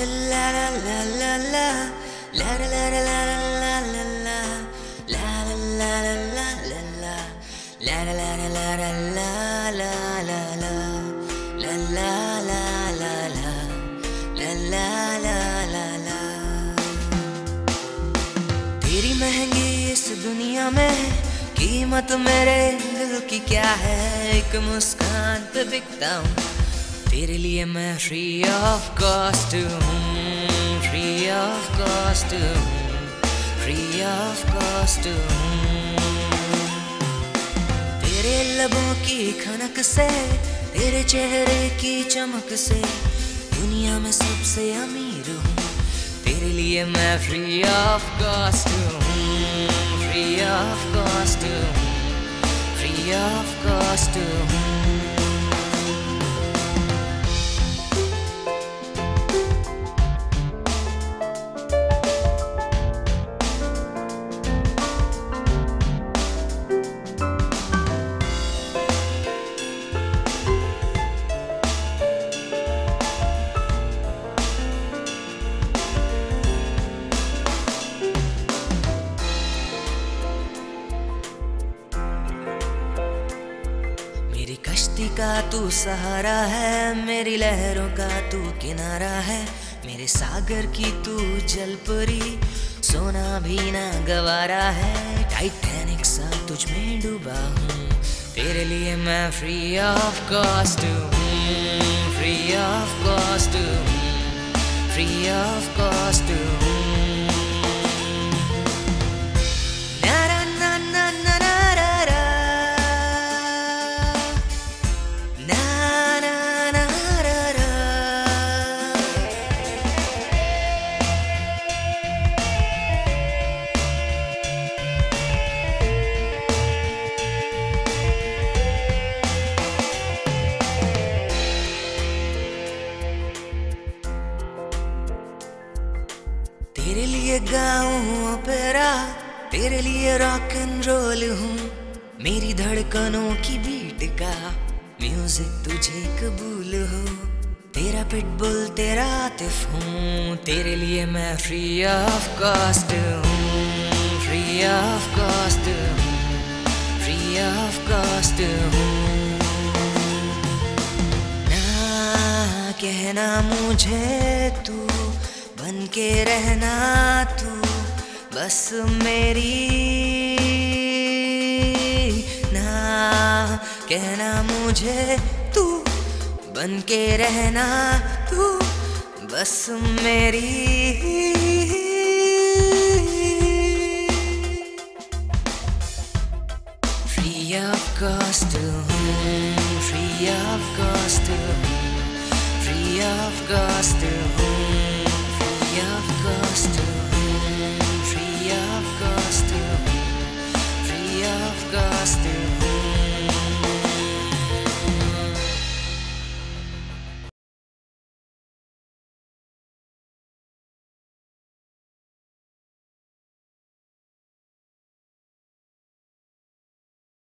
तेरी महंगी इस दुनिया में कीमत मेरे दिल की क्या है। एक मुस्कान पे बिकता हूँ, तेरे लिए मैं फ्री ऑफ कॉस्ट हूँ, फ्री ऑफ कॉस्ट हूँ, फ्री ऑफ कॉस्ट हूँ। तेरे लबों की खनक से, तेरे चेहरे की चमक से दुनिया में सबसे अमीर हूँ। तेरे लिए मैं फ्री ऑफ कॉस्ट हूँ, फ्री ऑफ कॉस्ट हूँ, फ्री ऑफ कॉस्ट हूँ। मेरी कश्ती का तू सहारा है, मेरी लहरों का तू किनारा है, मेरे सागर की तू जलपरी, सोना भी ना गवारा है। टाइटैनिक सा तुझ में डूबा हूँ, तेरे लिए मैं फ्री ऑफ कॉस्ट हूँ, फ्री ऑफ कॉस्ट हूँ, फ्री ऑफ कॉस्ट हूँ। तेरे लिए गाऊं ओपेरा, तेरे लिए रॉक एंड रोल हूँ, मेरी धड़कनों की बीट का म्यूजिक तुझे कबूल हो। तेरा पिटबुल तेरा आतिफ हूँ, तेरे लिए मैं फ्री ऑफ कॉस्ट हूँ, फ्री ऑफ कॉस्ट हूँ, फ्री ऑफ कॉस्ट हूँ। ना कहना मुझे तू बन के रहना, तू बस मेरी, ना कहना मुझे तू बन के रहना, तू बस मेरी। फ्री ऑफ कॉस्ट हूँ, फ्री ऑफ कॉस्ट हूँ, फ्री ऑफ कॉस्ट हूँ, free of cost, free of cost, free of cost.